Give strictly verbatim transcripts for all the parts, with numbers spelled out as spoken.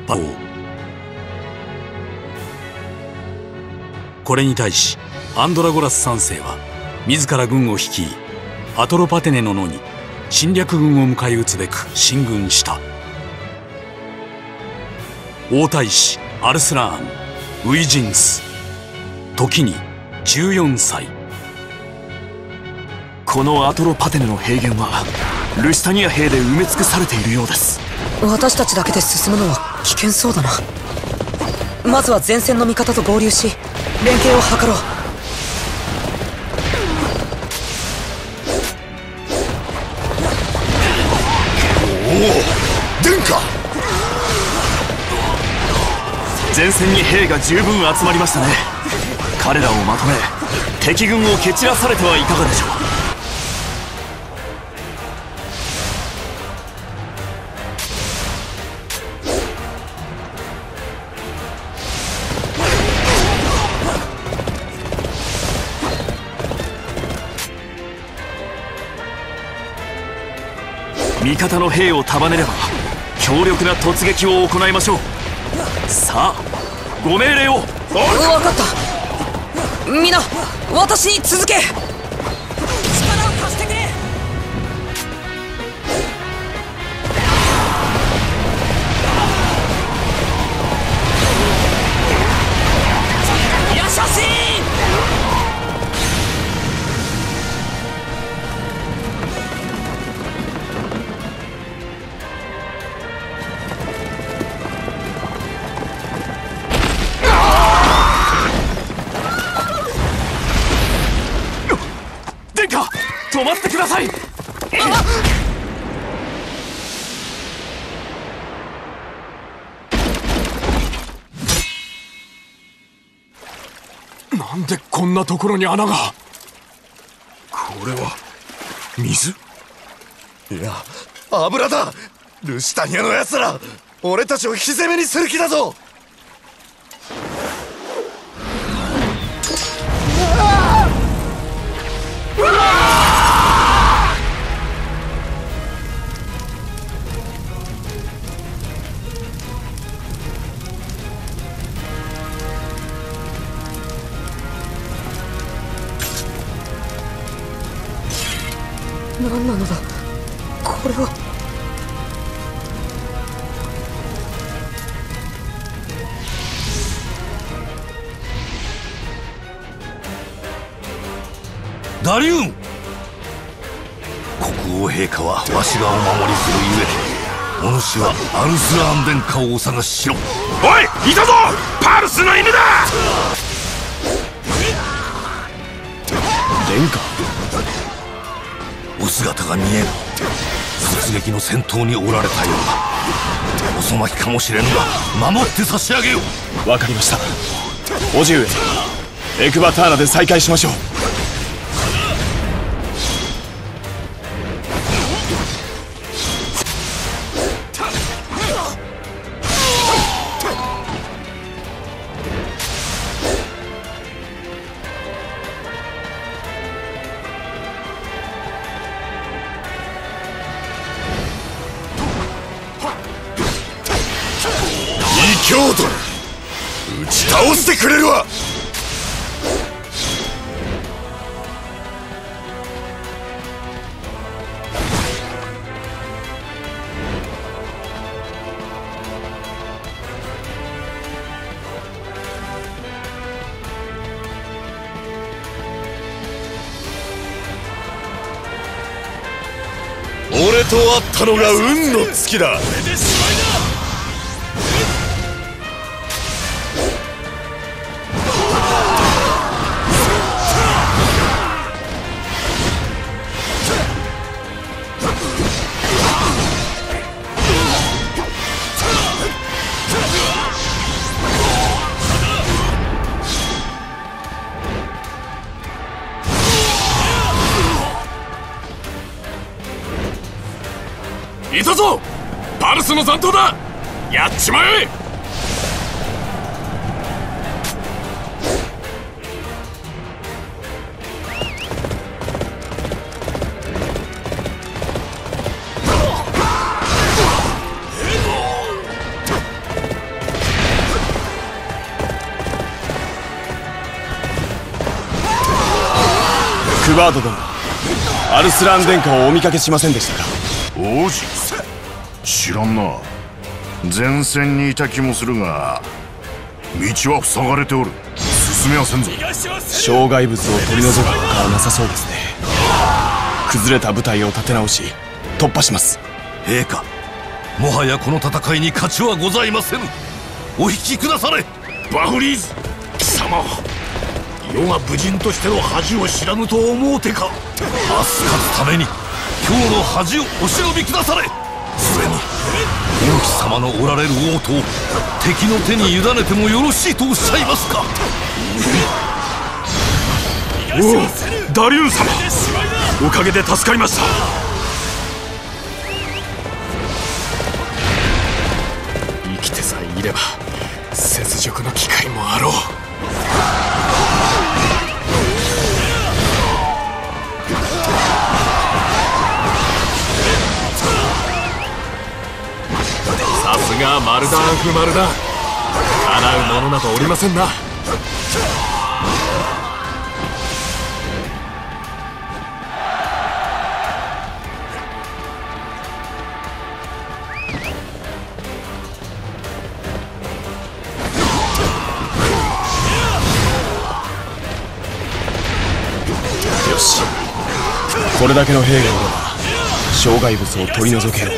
破を。これに対しアンドラゴラスさん世は自ら軍を率いアトロパテネの野に侵略軍を迎え撃つべく進軍した。王太子アルスラーン・ウィジンス、時にじゅうよんさい。 このアトロパテネの平原はルシタニア兵で埋め尽くされているようです。 私たちだけで進むのは危険そうだな。まずは前線の味方と合流し連携を図ろう。 おお、殿下。 前線に兵が十分集まりましたね。彼らをまとめ敵軍を蹴散らされてはいかがでしょう。味方の兵を束ねれば強力な突撃を行いましょう。さあご命令を。 分かった。みんな私に続け。力を貸してくれ。いらっしゃい。 止まってください。 なんでこんなところに穴が。これは水？いや油だ。ルシタニアのやつら俺たちを引き攻めにする気だぞ。 何なのだこれは。 ダリウン、国王陛下はわしがお守りするゆえ、お主はアルスラーン殿下をお探ししろ。 おい、いたぞパルスの犬だ。 殿下、お姿が見えぬ。突撃の先頭におられたようだ。遅まきかもしれぬが守って差し上げよう。 わかりました。叔父上、エクバターナで再会しましょう。 京都打ち倒してくれるわ。俺と会ったのが運の尽きだ。 いたぞパルスの残党だ。やっちまえ。 クバード殿、アルスラーン殿下をお見かけしませんでしたか？ 王子？知らんな。前線にいた気もするが、道は塞がれておる。進めはせんぞ。 障害物を取り除くほかはなさそうですね。崩れた部隊を立て直し突破します。 陛下、もはやこの戦いに勝ちはございませぬ。お引きくだされ。 バフリーズ貴様、世が武人としての恥を知らぬと思うてか。 明日勝つために今日の恥をお忍びくだされ。それに王妃様のおられる王都を敵の手に委ねてもよろしいとおっしゃいますか？ おお、ダリューン様、おかげで助かりました。生きてさえいれば雪辱の機会もあろう。さすがマルダーフ・マルダー、叶うものなどおりませんな。 よし、これだけの兵がいれば障害物を取り除けよう。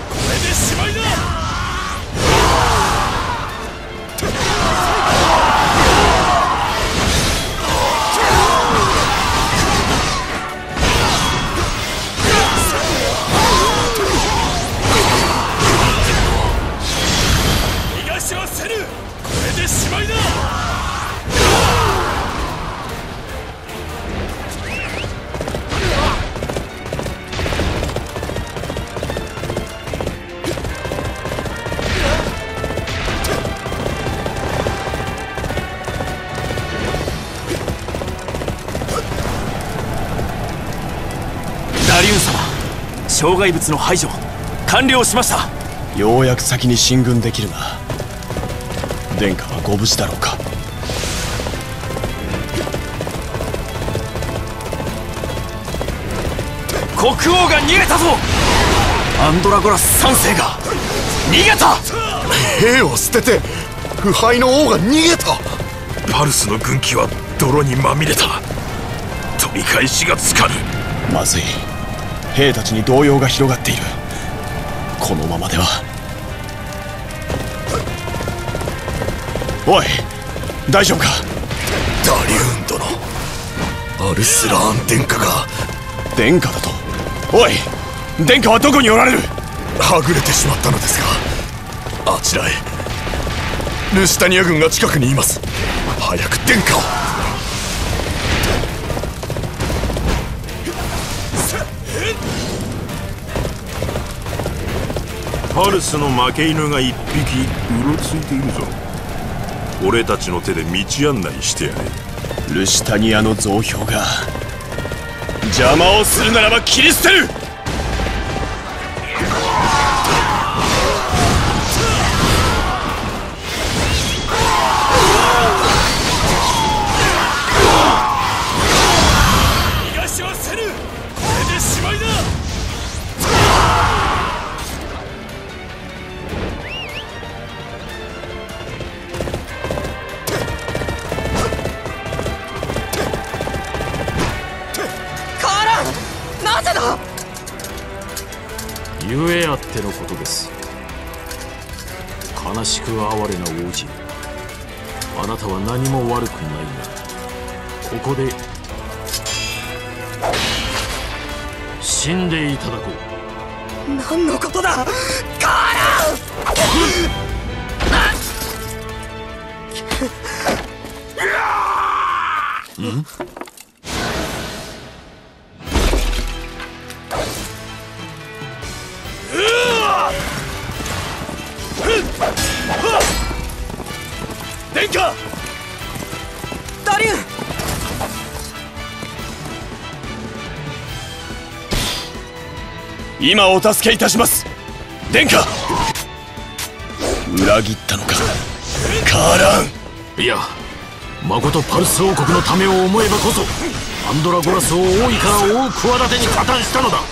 ダリューン様、障害物の排除完了しました。 ようやく先に進軍できるな。殿下はご無事だろうか？ 国王が逃げたぞ。アンドラゴラス三世が逃げた。 兵を捨てて腐敗の王が逃げた。 パルスの軍旗は泥にまみれた。取り返しがつかぬ。 まずい、兵たちに動揺が広がっている。このままでは。おい、大丈夫か？ ダリューン殿、アルスラーン殿下が。 殿下だと？おい、殿下はどこにおられる？ はぐれてしまったのですが、あちらへ。ルシタニア軍が近くにいます。早く殿下を。 パルスの負け犬が一匹うろついているぞ。俺たちの手で道案内してやれ。 ルシタニアの増票が邪魔をするならば切り捨てる。 逃がしはせぬ。これでしまいだ。 なぜだ？ ゆえあってのことです。悲しく哀れな王子、あなたは何も悪くないが、ここで死んでいただこう。 何のことだ？カーラン！ ん？ 殿下！ ダリューン！ 今お助けいたします、殿下。裏切ったのか、カーラン。 いや、 まことパルス王国のためを思えばこそアンドラゴラスを王位から追う企てに加担したのだ。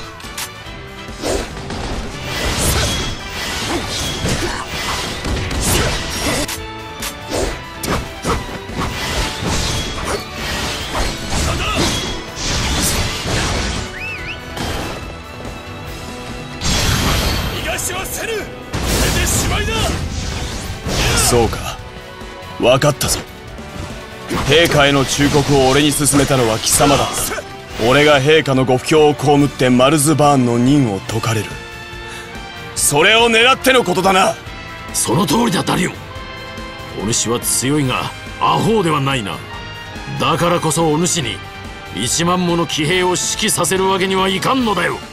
そうか、分かったぞ。陛下への忠告を俺に勧めたのは貴様だった。俺が陛下のご不評を被ってマルズバーンの任を解かれる、それを狙ってのことだな。 その通りだダリオン。お主は強いがアホではないな。だからこそお主に一万もの騎兵を指揮させるわけにはいかんのだよ。